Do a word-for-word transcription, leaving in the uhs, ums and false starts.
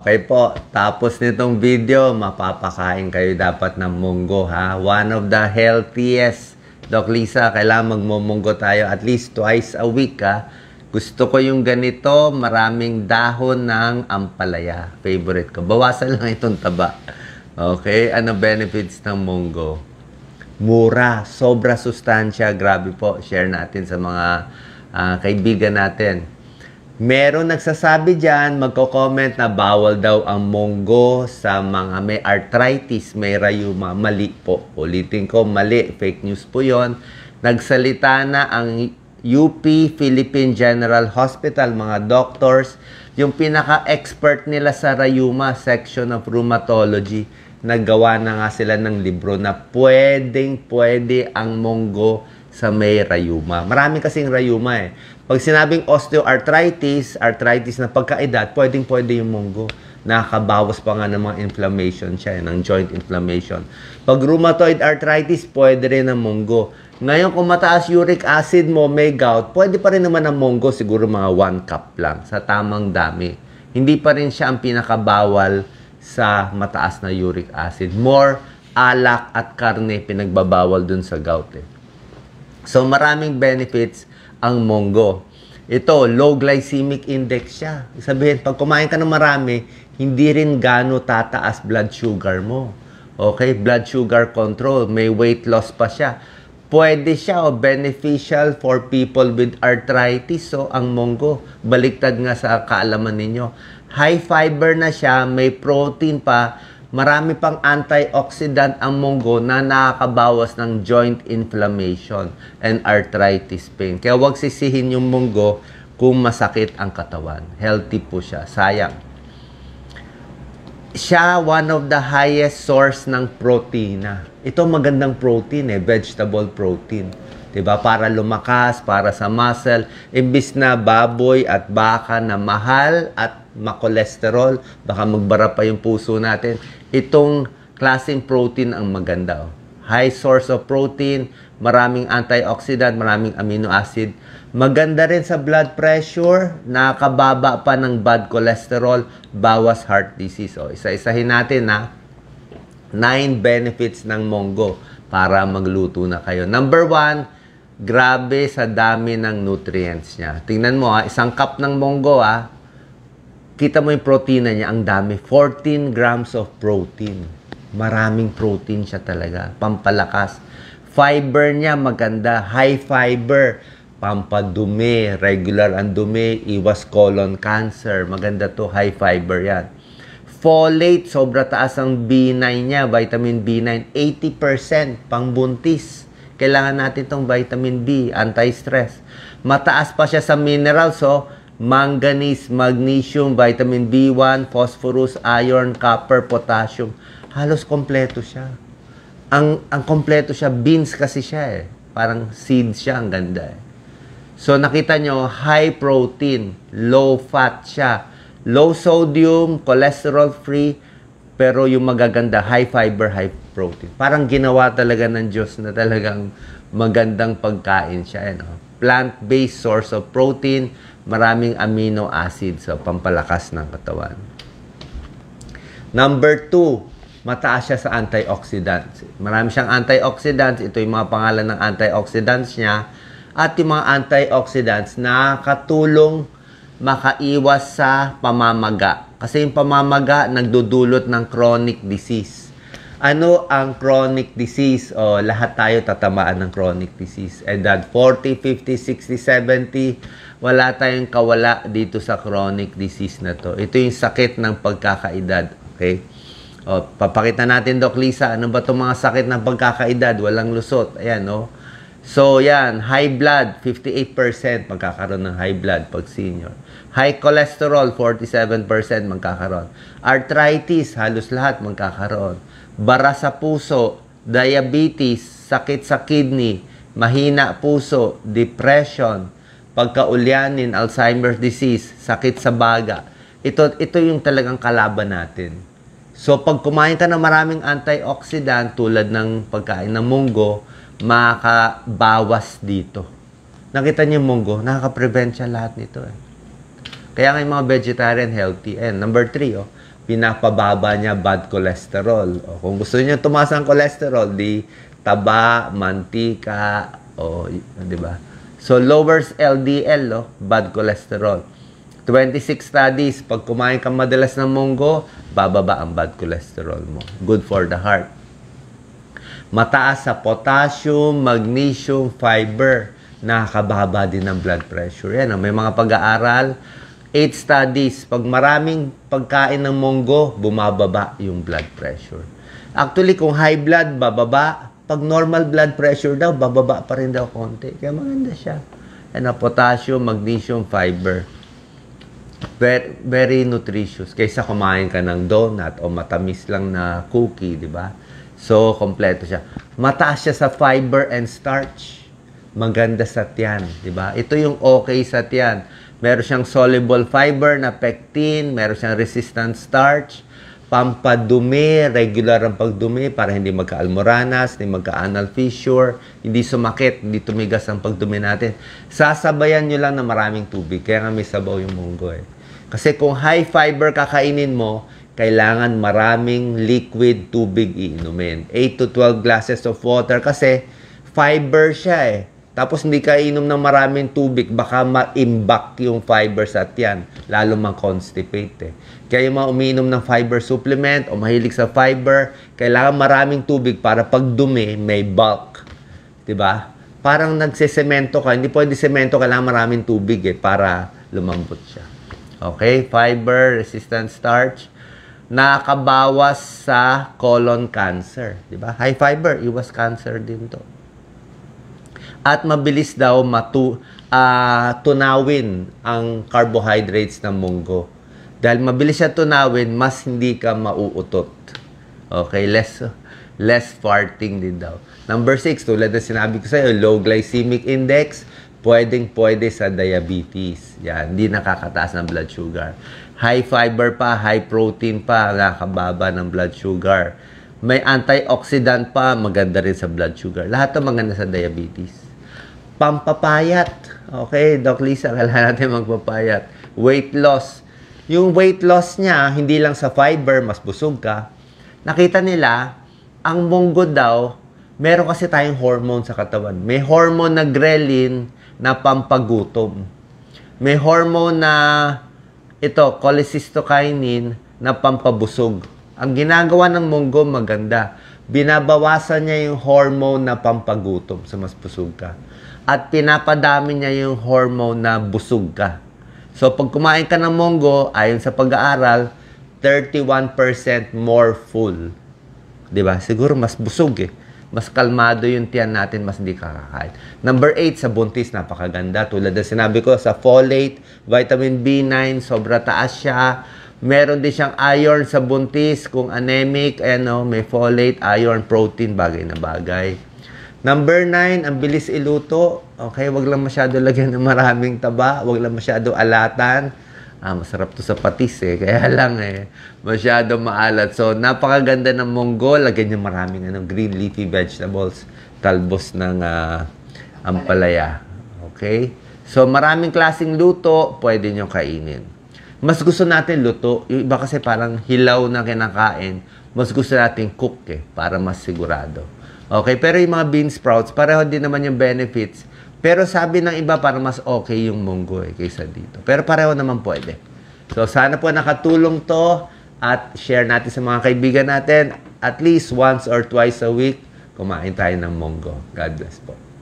Okay po, tapos nitong video, mapapakain kayo dapat ng munggo, ha? One of the healthiest. Doc Lisa, kailangan magmumunggo tayo at least twice a week, ha? Gusto ko yung ganito, maraming dahon ng ampalaya. Favorite ko. Bawasan lang itong taba. Okay? Ano benefits ng munggo? Mura, sobra sustansya. Grabe po, share natin sa mga uh, kaibigan natin. Meron nagsasabi dyan, magko-comment na bawal daw ang monggo sa mga may arthritis, may rayuma. Mali po. Ulitin ko, mali. Fake news po yon. Nagsalita na ang U P Philippine General Hospital, mga doctors, yung pinaka-expert nila sa rayuma, section of rheumatology. Naggawa na nga sila ng libro na pwedeng-pwede ang monggo sa may rayuma. Marami kasing rayuma eh. Pag sinabing osteoarthritis, arthritis na pagkaedad, pwedeng-pwede yung monggo. Nakakabawas pa nga ng mga inflammation siya, ng joint inflammation. Pag rheumatoid arthritis, pwede rin ang monggo. Ngayon, kung mataas uric acid mo, may gout, pwede pa rin naman ang monggo, siguro mga one cup lang, sa tamang dami. Hindi pa rin siya ang pinakabawal sa mataas na uric acid. More alak at karne pinagbabawal dun sa gout eh. So, maraming benefits ang monggo. Ito, low glycemic index siya. Sabihin, pag kumain ka ng marami, hindi rin gano tataas blood sugar mo. Okay? Blood sugar control. May weight loss pa siya. Pwede siya o beneficial for people with arthritis. So, ang monggo, baliktad nga sa kaalaman ninyo. High fiber na siya, may protein pa, marami pang antioxidant ang monggo na nakakabawas ng joint inflammation and arthritis pain. Kaya huwag sisihin yung monggo kung masakit ang katawan. Healthy po siya. Sayang. Siya, one of the highest source ng protina. Ito magandang protein eh, vegetable protein. Diba? Para lumakas, para sa muscle. Imbis na baboy at baka na mahal at makolesterol, baka magbara pa yung puso natin. Itong klaseng protein ang maganda. Oh. High source of protein, maraming antioxidant, maraming amino acid. Maganda rin sa blood pressure, nakababa pa ng bad cholesterol, bawas heart disease. Oh, isa-isahin natin na nine benefits ng monggo para magluto na kayo. Number one, grabe sa dami ng nutrients niya. Tingnan mo ha, isang cup ng monggo ha, kita mo yung protein niya, ang dami. fourteen grams of protein. Maraming protein siya talaga. Pampalakas. Fiber niya maganda. High fiber. Pampadumi. Regular ang dumi. Iwas colon cancer. Maganda to. High fiber yan. Folate. Sobra taas ang B nine niya. Vitamin B nine. eighty percent. Pangbuntis. Kailangan natin tong vitamin B. Anti-stress. Mataas pa siya sa minerals. So, manganese, magnesium, vitamin B one, phosphorus, iron, copper, potassium. Halos kompleto siya. Ang, ang kompleto siya, beans kasi siya eh. Parang seeds siya, ang ganda eh. So, nakita nyo, high protein, low fat siya. Low sodium, cholesterol free, pero yung magaganda, high fiber, high protein. Parang ginawa talaga ng Diyos na talagang magandang pagkain siya. Eh, no? Plant-based source of protein, maraming amino acids sa so pampalakas ng katawan. Number two, mataas siya sa antioxidants. Marami siyang antioxidants. Ito yung mga pangalan ng antioxidants niya. At yung mga antioxidants na katulong makaiwas sa pamamaga. Kasi yung pamamaga nagdudulot ng chronic disease. Ano ang chronic disease? O, lahat tayo tatamaan ng chronic disease. Edad forty, fifty, sixty, seventy, wala tayong kawala dito sa chronic disease na to. Ito yung sakit ng pagkakaedad. Okay? O, papakita natin, Doc Lisa, ano ba itong mga sakit ng pagkakaedad? Walang lusot. Ayan, no? So, yan. High blood, fifty-eight percent magkakaroon ng high blood pag senior. High cholesterol, forty-seven percent magkakaroon. Arthritis, halos lahat magkakaroon. Bara sa puso, diabetes, sakit sa kidney, mahina puso, depression, pagkaulyanin, Alzheimer's disease, sakit sa baga. Ito, ito yung talagang kalaban natin. So, pag kumain ka ng maraming antioxidant, tulad ng pagkain ng munggo, makakabawas dito. Nakita niyo yung munggo, nakaka-prevent siya lahat nito. Eh. Kaya nga yung mga vegetarian healthy. And number three, oh, pinapababa niya bad cholesterol. O, kung gusto niyo tumaas ang cholesterol, di taba, mantika, o, di ba? So, lowers L D L, oh, bad cholesterol. twenty-six studies, pag kumain ka madalas ng monggo, bababa ang bad cholesterol mo. Good for the heart. Mataas sa potassium, magnesium, fiber. Nakakababa din ng blood pressure. Yan, may mga pag-aaral. Eight studies. Pag maraming pagkain ng monggo, bumababa yung blood pressure. Actually, kung high blood, bababa. Pag normal blood pressure daw, bababa pa rin daw konti. Kaya maganda siya. Yan, potassium, magnesium, fiber. Very, very nutritious. Kaysa kumain ka ng donut o matamis lang na cookie, di ba? So, kompleto siya. Mataas siya sa fiber and starch. Maganda sa tiyan, di ba? Ito yung okay sa tiyan. Meron siyang soluble fiber na pectin, meron siyang resistant starch, pampadumi, regular ang pagdumi para hindi magka-almoranas, hindi magka-anal fissure, hindi sumakit, hindi tumigas ang pagdumi natin. Sasabayan nyo lang na maraming tubig. Kaya nga may sabaw yung monggo eh. Kasi kung high fiber kakainin mo, kailangan maraming liquid tubig iinumin. eight to twelve glasses of water kasi fiber siya eh. Tapos hindi ka inom ng maraming tubig, baka ma-imbak yung fiber sa tiyan, lalo ma-constipate eh. Kaya yung mga umiinom ng fiber supplement o mahilig sa fiber, kailangan maraming tubig para pag dumi, may bulk. Diba? Parang nagsesemento ka, hindi pwede semento, kailangan maraming tubig eh, para lumambot siya. Okay? Fiber, resistant starch, nakakabawas sa colon cancer. Diba? High fiber, iwas cancer din to. At mabilis daw matu, uh, tunawin ang carbohydrates ng monggo. Dahil mabilis siya tunawin, mas hindi ka mauutot. Okay, less, less farting din daw. Number six, tulad na sinabi ko sa'yo, low glycemic index, pwedeng-pwede sa diabetes. Yan, hindi nakakataas ng blood sugar. High fiber pa, high protein pa, nakakababa ng blood sugar. May antioxidant pa, maganda rin sa blood sugar. Lahat ito maganda sa diabetes. Pampapayat. Okay, Doc Lisa, kailangan natin magpapayat. Weight loss. Yung weight loss niya, hindi lang sa fiber, mas busog ka. Nakita nila, ang monggo daw, meron kasi tayong hormone sa katawan. May hormone na ghrelin na pampagutom. May hormone na ito, cholecystokinin na pampabusog. Ang ginagawa ng monggo maganda. Binabawasan niya yung hormone na pampagutom sa mas busog ka. At pinapadami niya yung hormone na busog ka. So, pag kumain ka ng monggo, ayon sa pag-aaral, thirty-one percent more full. Diba? Siguro mas busog eh. Mas kalmado yung tiyan natin, mas hindi kakakain. Number eight, sa buntis, napakaganda. Tulad na sinabi ko, sa folate, vitamin B nine, sobra taas siya. Meron din siyang iron sa buntis. Kung anemic, ano, may folate, iron, protein, bagay na bagay. Number nine, ang bilis iluto. Okay, wag lang masyado lagyan ng maraming taba. Wag lang masyado alatan. Ah, masarap to sa patis eh. Kaya lang eh, masyado maalat. So, napakaganda ng monggo. Lagyan niyo maraming ano, green leafy vegetables. Talbos ng uh, ampalaya. Okay? So, maraming klaseng luto, pwede niyo kainin. Mas gusto natin luto. Yung iba kasi parang hilaw na kinakain. Mas gusto natin cook eh, para mas sigurado. Okay, pero yung mga bean sprouts, pareho din naman yung benefits. Pero sabi ng iba, parang mas okay yung monggo eh, kaysa dito. Pero pareho naman pwede. So, sana po nakatulong to at share natin sa mga kaibigan natin. At least once or twice a week, kumain tayo ng monggo. God bless po.